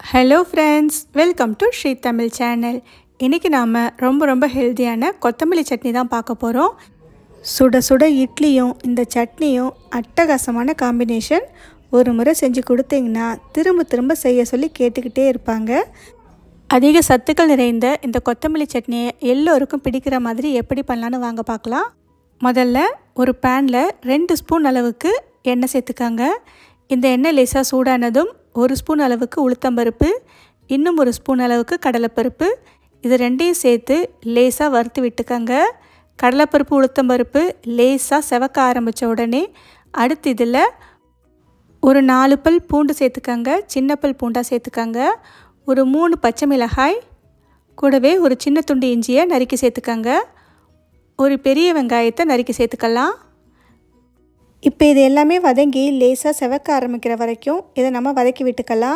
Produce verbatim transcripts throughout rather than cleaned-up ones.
Hello friends, welcome to Shri Tamil channel. இன்னைக்கு நாம ரொம்ப ரொம்ப ஹெல்தியான கொத்தமல்லி சட்னி தான் பார்க்க போறோம். சுட சுட இட்லியும் இந்த சட்னியும் அட்டகாசமான காம்பினேஷன். ஒரு முறை செஞ்சு கொடுத்தீங்கன்னா திரும்ப திரும்ப செய்ய சொல்லி கேட்டுக்கிட்டே இருப்பாங்க. அதிக சத்துக்கள் நிறைந்த இந்த கொத்தமல்லி சட்னியை எல்லோருக்கும் பிடிக்கிற மாதிரி எப்படி பண்ணலாம்னு வாங்க பார்க்கலாம். முதல்ல ஒரு பேன்ல ரெண்டு ஸ்பூன் அளவுக்கு எண்ணெய் சேர்த்துக்கங்க. இந்த எண்ணெய் லேசாக சூடானதும் ஒரு ஸ்பூன் அளவுக்கு உளுத்தம்பருப்பு, இன்னும் ஒரு ஸ்பூன் அளவுக்கு கடலைப்பருப்பு, இது ரெண்டையும் சேர்த்து லேசாக வறுத்து விட்டுக்கங்க. கடலைப்பருப்பு உளுத்தம்பருப்பு லேசாக செவக்க ஆரம்பித்த உடனே அடுத்து இதில் ஒரு நாலு பல் பூண்டு சேர்த்துக்கங்க. சின்ன பல் பூண்டாக சேர்த்துக்கங்க. ஒரு மூணு பச்சை மிளகாய், கூடவே ஒரு சின்ன துண்டு இஞ்சியை நறுக்கி சேர்த்துக்கங்க. ஒரு பெரிய வெங்காயத்தை நறுக்கி சேர்த்துக்கலாம். இப்போ இது எல்லாமே வதங்கி லேசாக செவக்க ஆரம்பிக்கிற வரைக்கும் இதை நம்ம வதக்கி விட்டுக்கலாம்.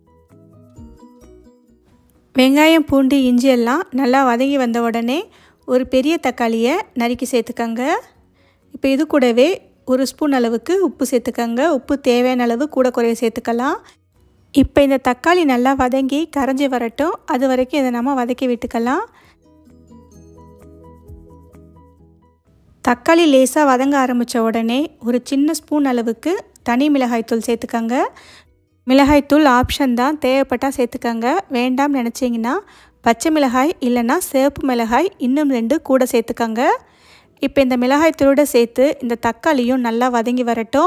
வெங்காயம் பூண்டு இஞ்சி எல்லாம் நல்லா வதங்கி வந்த உடனே ஒரு பெரிய தக்காளியை நறுக்கி சேர்த்துக்கங்க. இப்போ இது கூடவே ஒரு ஸ்பூன் அளவுக்கு உப்பு சேர்த்துக்கங்க. உப்பு தேவையான அளவு கூட குறைய சேர்த்துக்கலாம். இப்போ இந்த தக்காளி நல்லா வதங்கி கரைஞ்சி வரட்டும், அது வரைக்கும் இதை நம்ம வதக்கி விட்டுக்கலாம். தக்காளி லேசாக வதங்க ஆரம்பித்த உடனே ஒரு சின்ன ஸ்பூன் அளவுக்கு தனி மிளகாய்த்தூள் சேர்த்துக்கங்க. மிளகாய்த்தூள் ஆப்ஷன் தான், தேவைப்பட்டால் சேர்த்துக்கங்க. வேண்டாம் நினச்சிங்கன்னா பச்சை மிளகாய் இல்லைன்னா சிவப்பு மிளகாய் இன்னும் ரெண்டு கூட சேர்த்துக்கங்க. இப்போ இந்த மிளகாய்த்தூளோடு சேர்த்து இந்த தக்காளியும் நல்லா வதங்கி வரட்டும்.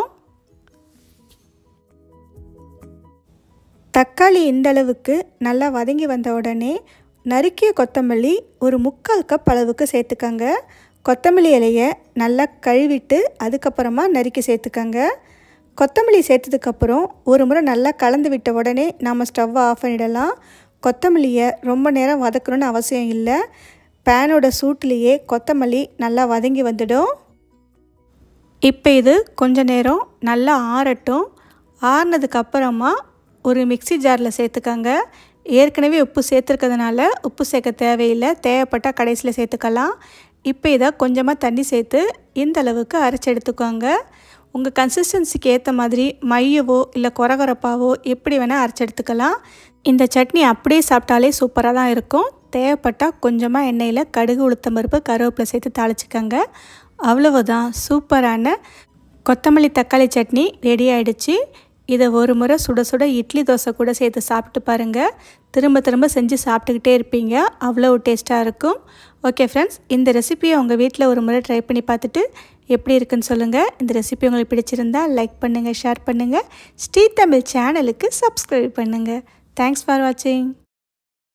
தக்காளி இந்த அளவுக்கு நல்லா வதங்கி வந்த உடனே நறுக்கிய கொத்தமல்லி ஒரு முக்கால் கப் அளவுக்கு சேர்த்துக்கங்க. கொத்தமல்லி இலையை நல்லா கழுவிட்டு அதுக்கப்புறமா நறுக்கி சேர்த்துக்கங்க. கொத்தமல்லி சேர்த்ததுக்கப்புறம் ஒரு முறை நல்லா கலந்து விட்ட உடனே நாம் ஸ்டவ்வை ஆஃப் பண்ணிடலாம். கொத்தமல்லியை ரொம்ப நேரம் வதக்கணும்னு அவசியம் இல்லை. பேனோட சூட்டிலேயே கொத்தமல்லி நல்லா வதங்கி வந்துடும். இப்போ இது கொஞ்ச நேரம் நல்லா ஆறட்டும். ஆறினதுக்கப்புறமா ஒரு மிக்சி ஜாரில் சேர்த்துக்கங்க. ஏற்கனவே உப்பு சேர்த்துருக்கிறதுனால உப்பு சேர்க்க தேவையில்லை, தேவைப்பட்டால் கடைசியில் சேர்த்துக்கலாம். இப்போ இதை கொஞ்சமாக தண்ணி சேர்த்து இந்த அளவுக்கு அரைச்சி எடுத்துக்கோங்க. உங்கள் கன்சிஸ்டன்சிக்கு ஏற்ற மாதிரி மையவோ இல்லை கொரகொரப்பாவோ எப்படி வேணால் அரைச்சி எடுத்துக்கலாம். இந்த சட்னி அப்படியே சாப்பிட்டாலே சூப்பராக தான் இருக்கும். தேவைப்பட்டால் கொஞ்சமாக எண்ணெயில் கடுகு உளுத்தம்பருப்பு கருவேப்பிலை சேர்த்து தாளிச்சிக்கோங்க. அவ்வளவுதான், சூப்பரான கொத்தமல்லி தக்காளி சட்னி ரெடி ஆகிடுச்சு. இதை ஒரு முறை சுட சுட இட்லி தோசை கூட சேர்த்து சாப்பிட்டு பாருங்கள். திரும்ப திரும்ப செஞ்சு சாப்பிட்டுக்கிட்டே இருப்பீங்க, அவ்வளோ டேஸ்ட்டாக இருக்கும். ஓகே ஃப்ரெண்ட்ஸ், இந்த ரெசிபியை உங்கள் வீட்டில் ஒரு முறை ட்ரை பண்ணி பார்த்துட்டு எப்படி இருக்குன்னு சொல்லுங்கள். இந்த ரெசிபி உங்களுக்கு பிடிச்சிருந்தா லைக் பண்ணுங்கள், ஷேர் பண்ணுங்கள். ஸ்ரீ தமிழ் சேனலுக்கு சப்ஸ்கிரைப் பண்ணுங்கள். தேங்க்ஸ் ஃபார் வாட்சிங்.